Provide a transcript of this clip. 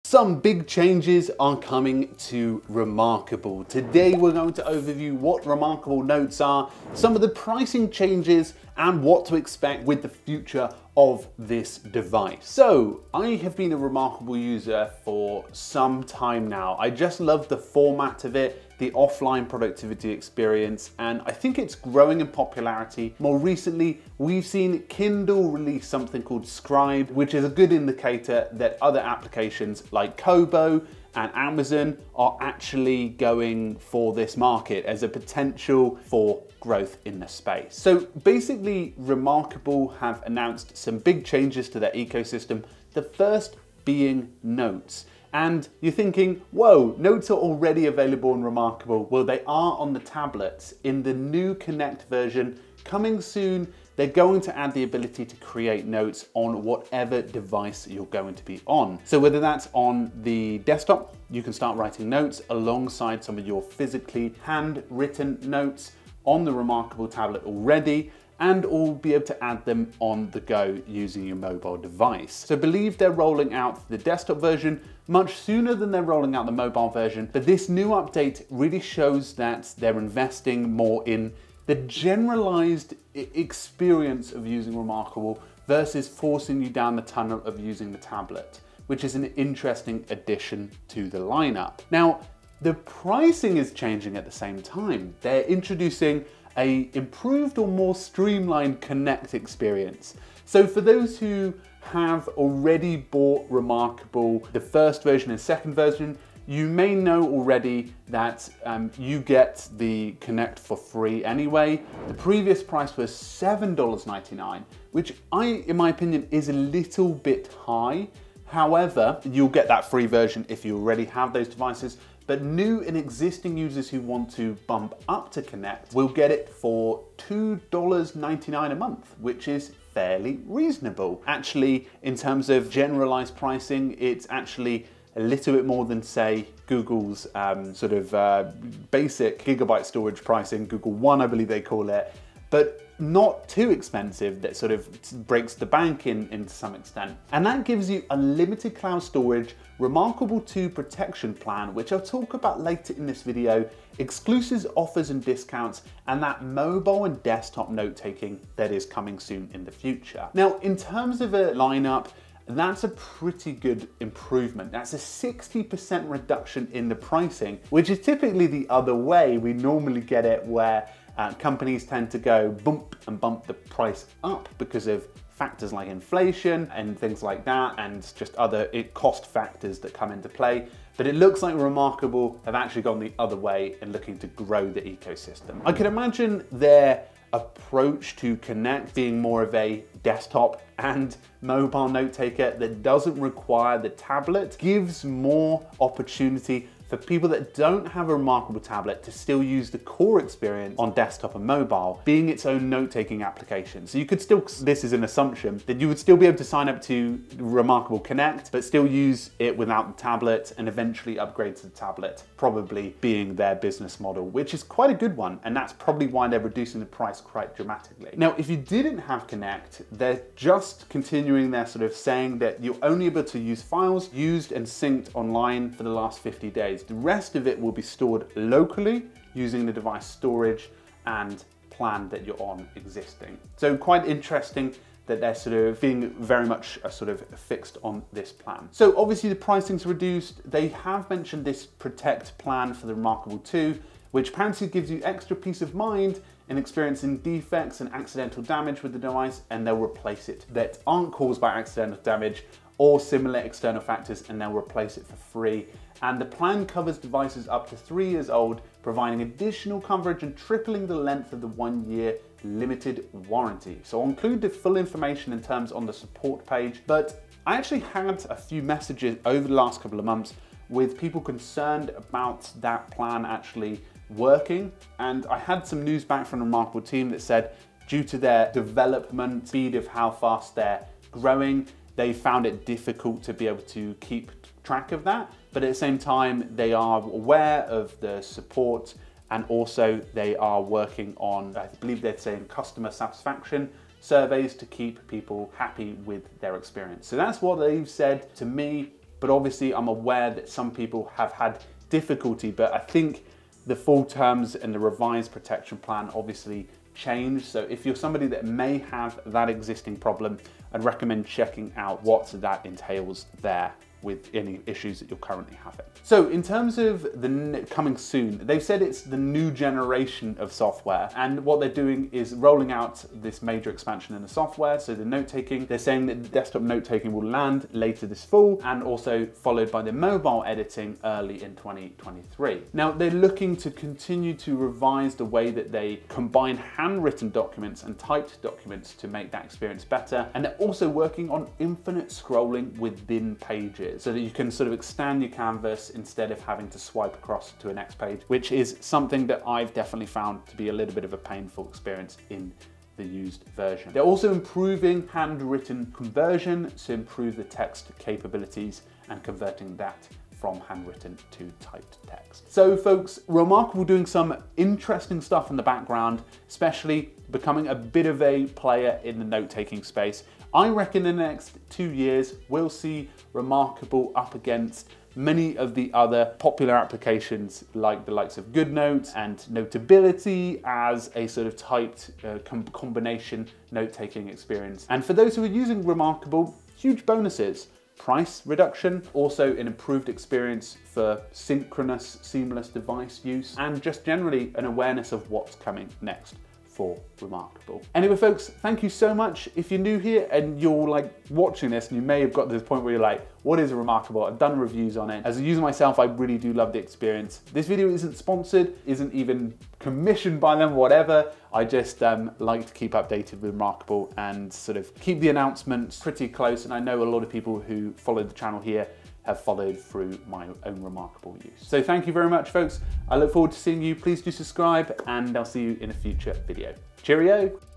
Some big changes are coming to reMarkable. Today we're going to overview what reMarkable notes are, some of the pricing changes, and what to expect with the future of this device. So, I have been a reMarkable user for some time now. I just love the format of it, the offline productivity experience, and I think it's growing in popularity. More recently, we've seen Kindle release something called Scribe, which is a good indicator that other applications like Kobo and Amazon are actually going for this market as a potential for growth in the space. So basically, reMarkable have announced some big changes to their ecosystem, the first being Notes. And you're thinking, whoa, Notes are already available on reMarkable. Well, they are on the tablets. In the new Connect version coming soon, they're going to add the ability to create notes on whatever device you're going to be on. So whether that's on the desktop, you can start writing notes alongside some of your physically handwritten notes on the reMarkable tablet already, and or be able to add them on the go using your mobile device. So I believe they're rolling out the desktop version much sooner than they're rolling out the mobile version, but this new update really shows that they're investing more in the generalized experience of using reMarkable versus forcing you down the tunnel of using the tablet, which is an interesting addition to the lineup. Now, the pricing is changing at the same time. They're introducing an improved or more streamlined Connect experience. So for those who have already bought reMarkable, the first version and second version, you may know already that you get the Connect for free anyway. The previous price was $7.99, which in my opinion, is a little bit high. However, you'll get that free version if you already have those devices. But new and existing users who want to bump up to Connect will get it for $2.99 a month, which is fairly reasonable. Actually, in terms of generalized pricing, it's actually a little bit more than, say, Google's basic gigabyte storage pricing, Google One, I believe they call it, but not too expensive that sort of breaks the bank to some extent. And that gives you unlimited cloud storage, reMarkable 2 protection plan, which I'll talk about later in this video, exclusive offers and discounts, and that mobile and desktop note-taking that is coming soon in the future. Now, in terms of a lineup, that's a pretty good improvement. That's a 60% reduction in the pricing, which is typically the other way. We normally get it where companies tend to go bump the price up because of factors like inflation and things like that, and just other cost factors that come into play. But it looks like reMarkable have actually gone the other way and looking to grow the ecosystem. I can imagine their approach to Connect being more of a desktop and mobile note taker that doesn't require the tablet, gives more opportunity for people that don't have a reMarkable tablet to still use the core experience on desktop and mobile, being its own note-taking application. So you could still, this is an assumption, that you would still be able to sign up to reMarkable Connect, but still use it without the tablet and eventually upgrade to the tablet, probably being their business model, which is quite a good one. And that's probably why they're reducing the price quite dramatically. Now, if you didn't have Connect, they're just continuing their sort of saying that you're only able to use files used and synced online for the last 50 days. The rest of it will be stored locally using the device storage and plan that you're on existing. So quite interesting that they're sort of being very much sort of fixed on this plan. So obviously the pricing's reduced. They have mentioned this Protect plan for the reMarkable 2, which apparently gives you extra peace of mind in experiencing defects and accidental damage with the device, and they'll replace it that aren't caused by accidental damage or similar external factors, and they'll replace it for free. And the plan covers devices up to 3 years old, providing additional coverage and tripling the length of the 1-year limited warranty. So I'll include the full information in terms on the support page, but I actually had a few messages over the last couple of months with people concerned about that plan actually working. And I had some news back from the reMarkable team that said, due to their development speed of how fast they're growing, they found it difficult to be able to keep track of that. But at the same time, they are aware of the support, and also they are working on, I believe they're saying, customer satisfaction surveys to keep people happy with their experience. So that's what they've said to me. but obviously I'm aware that some people have had difficulty, but I think the full terms and the revised protection plan obviously changed. So if you're somebody that may have that existing problem, I'd recommend checking out what that entails there with any issues that you're currently having. So in terms of the coming soon, they've said it's the new generation of software, and what they're doing is rolling out this major expansion in the software. So the note-taking, they're saying that the desktop note-taking will land later this fall, and also followed by the mobile editing early in 2023. Now they're looking to continue to revise the way that they combine handwritten documents and typed documents to make that experience better, and they're also working on infinite scrolling within pages, so that you can sort of expand your canvas instead of having to swipe across to a next page, which is something that I've definitely found to be a little bit of a painful experience in the used version. They're also improving handwritten conversion to improve the text capabilities and converting that from handwritten to typed text. So folks, reMarkable doing some interesting stuff in the background, especially becoming a bit of a player in the note-taking space. I reckon in the next 2 years, we'll see reMarkable up against many of the other popular applications like the likes of GoodNotes and Notability as a sort of typed combination note-taking experience. And for those who are using reMarkable, huge bonuses. Price reduction, also an improved experience for synchronous, seamless device use, and just generally an awareness of what's coming next for reMarkable. Anyway folks, thank you so much. If you're new here and you're like watching this and you may have got to this point where you're like, what is reMarkable? I've done reviews on it. As a user myself, I really do love the experience. This video isn't sponsored, isn't even commissioned by them, whatever. I just like to keep updated with reMarkable and sort of keep the announcements pretty close. And I know a lot of people who follow the channel here have followed through my own reMarkable use. So thank you very much, folks. I look forward to seeing you. Please do subscribe, and I'll see you in a future video. Cheerio.